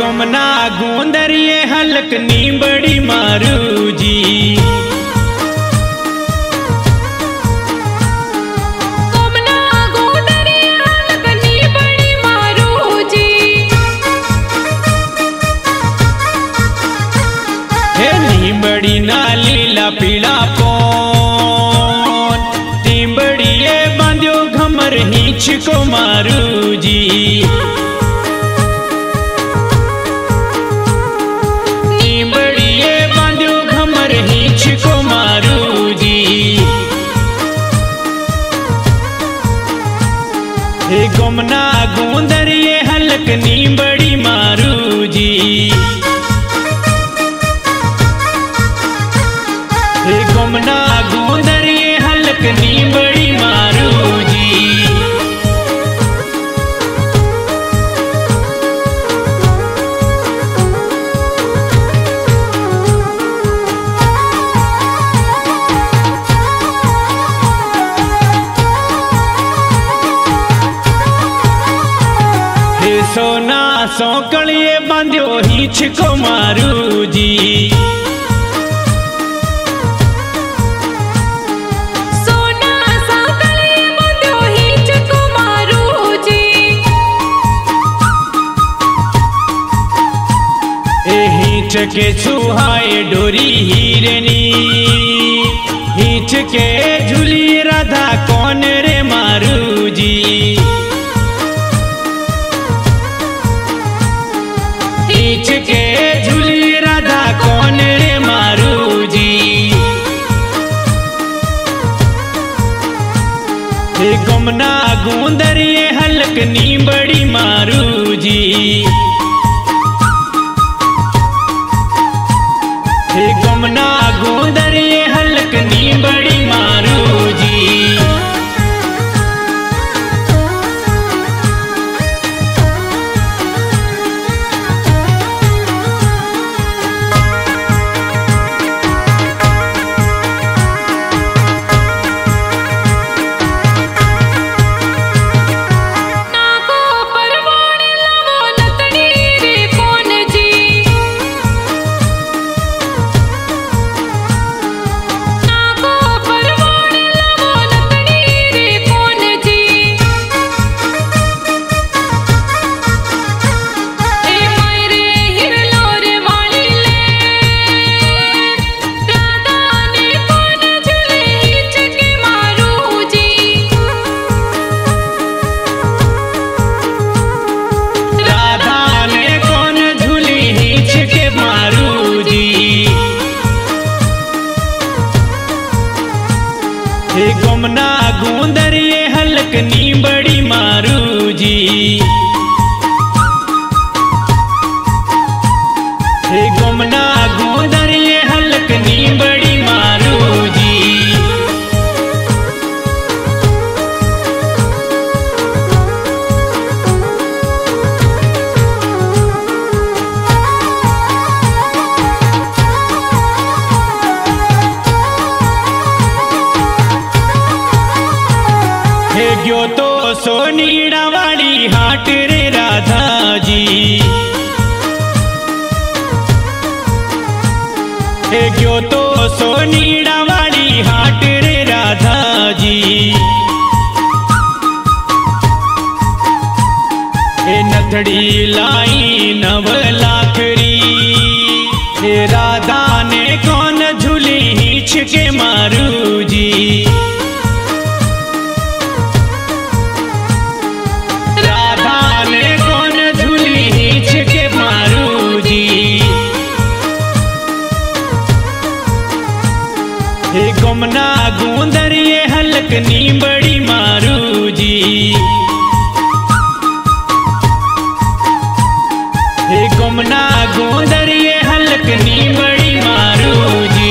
गमना गोंदरिए हलक नी बड़ी मारू जी। गमना गोंदरिए हलक नी बड़ी मारू जी। हे नी बड़ी ना लीला पीला पोन ती बड़िए बांध्यो घमर हिंच को मारू जी। को मारू जी। हे गमना गोंदरिए हलक नी बड़ी मारू जी। हे गमना गोंदरिए हलक नी बड़ी मारू जी। सोना सौकड़िए बांध्यो हिंच को मारू जी। सोना सौकड़िए बांध्यो हिंच को मारू जी। ए हिंच के सुहाए डोरी हिरनी हिंच के झूली राधा कौन रे मारू जी। हिंच के झूली राधा कौन रे मारू जी। हे गमना गोंदरिए हलक नी बड़ी मारू जी। हे गमना गोंदरिए हलक नी बड़ी मारू जी। हे गमना गोंदरिए हलक नी बड़ी मारू जी। हे गमना गोंदरिए हलक नी बड़ी मारू जी। हे गयो तो सोनीड़ा वाली हाट रे राधा जी। हे गयो तो सोनीड़ा वाली हाट रे राधा जी। हे नथड़ी लाई नव लाखरी हे राधा ने कौन झूली हिंच के मारू जी। हे गमना गोंदरिए हलक नी बड़ी मारू जी। हे गमना गोंदरिए हलक नी बड़ी मारू जी।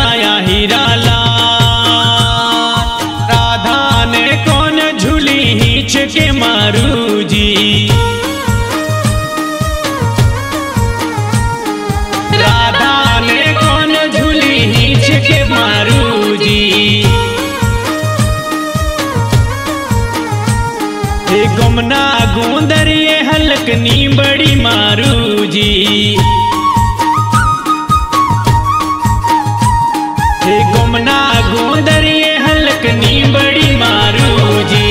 चढ़ाया हीरा ला। राधा ने कौन झूली हिंच के मारू जी। राधा ने कौन झूली हिंच के मारू जी। हे गुमना गुंदर ये हलकनी बड़ी मारू जी। हे गुमना गुंदर ये हलकनी बड़ी मारू जी।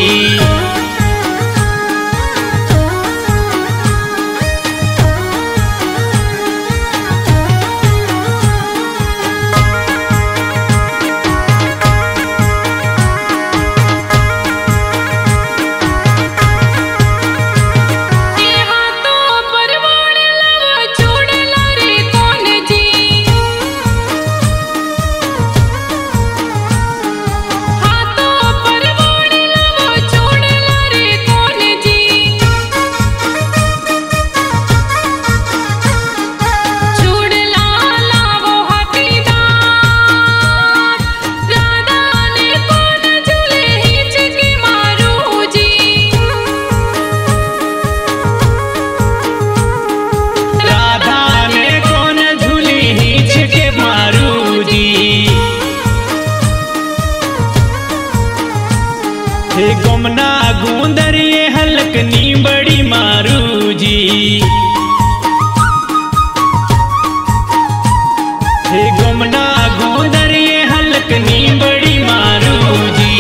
हे गुमना गुंदर ये हलकनी बड़ी मारू जी। हे गुमना गुंदर ये हलकनी बड़ी मारू जी।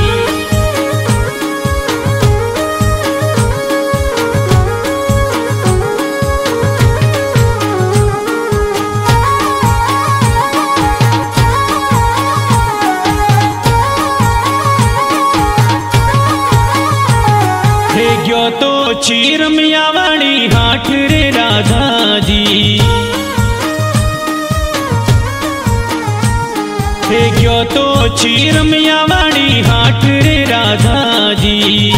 हे गयो तो चीरमिया वाली हाट रे राधा जी। हे गयो तो चीरमिया वाली हाट रे राधा जी।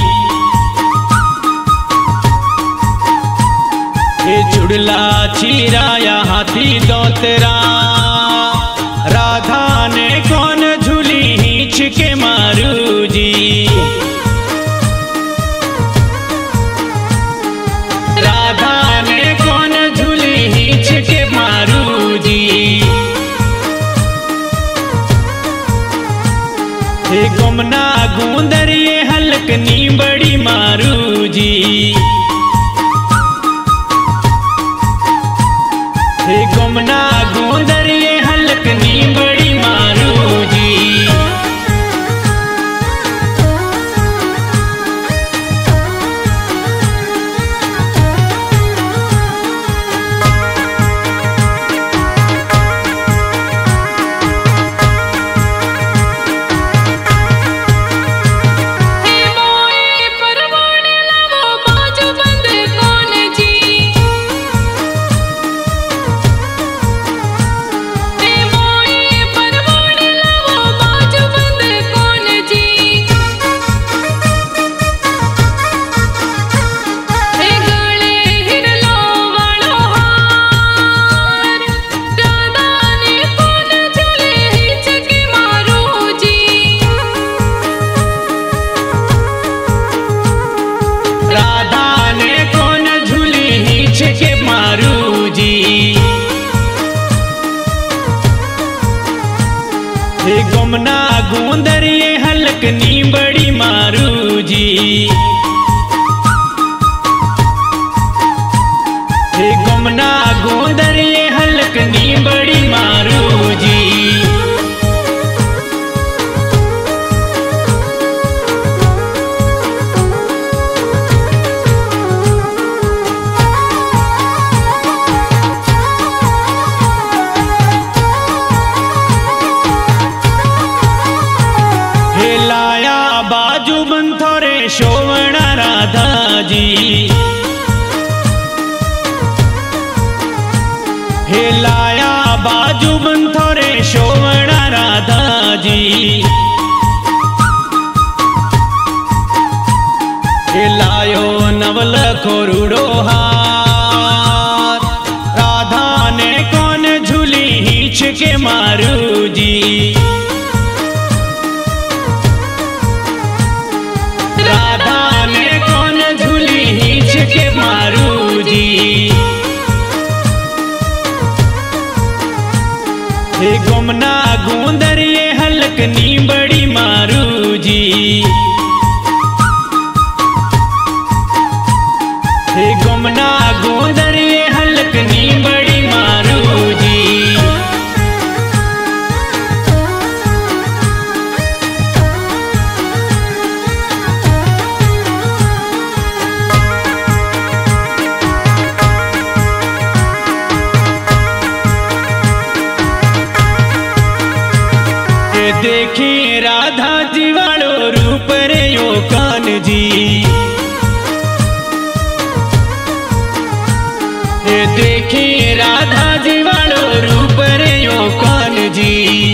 हे चुड़ला चीराया हाथी दोतरा। राधा ने कौन झूली हिंच के मारू जी। राधा ने कौन झूली हिंच के मारू जी। हे गुमना गुंदर ये हलकनी बड़ी मारू जी। हे गुमना गुंदर ये हलकनी बड़ी मारू जी। हे गुमना गुंदर ये हलकनी बड़ी मारू जी। हे गुमना गुंदर ये हलकनी बड़ी मारू जी। लाया बाजू बंथोरे शोवना राधा जी। हे लाया बाजू बंथोरे शोवना राधा जी। हे लायो नवल खोरुड़ो हार। राधा ने कौन झूली हिंच के मारू जी। गुमना गोंदर ये हलकनी बड़ी मारू जी। गुमना गोंदर ये हलकनी बड़ी मारू जी। देखी राधा जी वालो रूप रे यो कान जी। देखी राधा जी वालो रूप रे यो कान जी।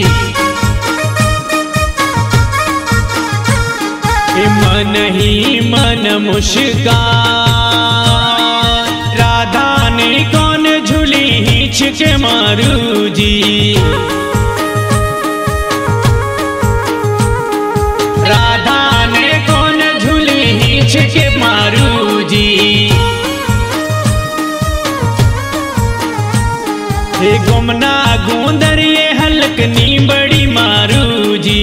मन ही मन मुस्कान राधा ने कौन झूली हिंच के मारू जी। राधा ने कौन झूली हिंच के मारू जी। गुमना गोंदर ये हलकनी बड़ी मारू जी।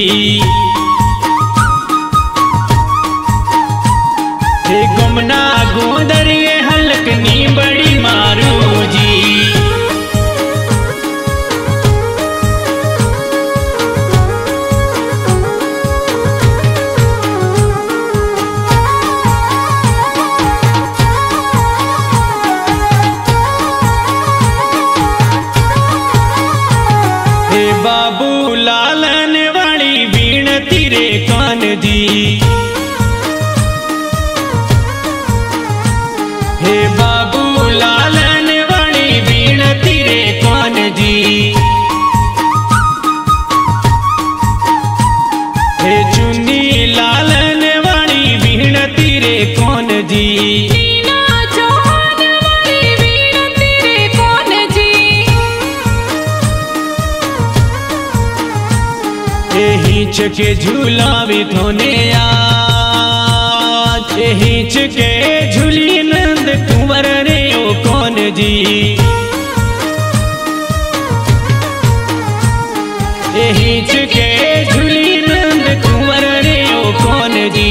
गुमना गोंदर ये हलकनी बड़ी मारू जी। बाबू लालन वाली बीणती रे कान जी। हे बाबू लालन वाली बीणती रे कान जी। हे चुन्नी लालन वाली बीणती रे कौन जी। हिंच के झूलावी थोने आज। हिंच के झूली नंद कुंवर रे ओ कौन जी। हिंच के झूली नंद कुंवर रे ओ कौन जी।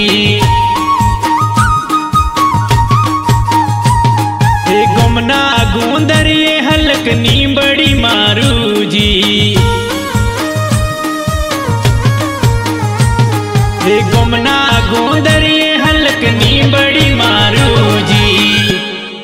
गुमना गोंदर ये हलकनी बड़ी मारू जी। गुमना गोंदर ये हलकनी बड़ी